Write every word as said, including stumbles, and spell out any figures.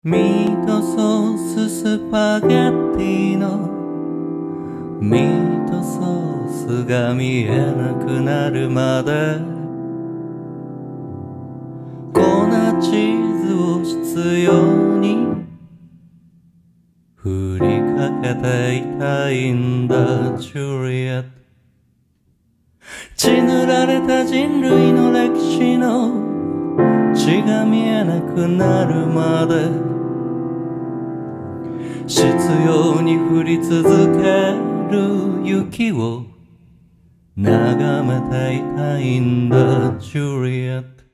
ミートソーススパゲッティのミートソースが見えなくなるまで粉チーズを必要に振りかけていたいんだジュリエット。血塗られた人類の歴史の血が見えなくなるまで執拗に降り続ける雪を眺めていたいんだジュリエット。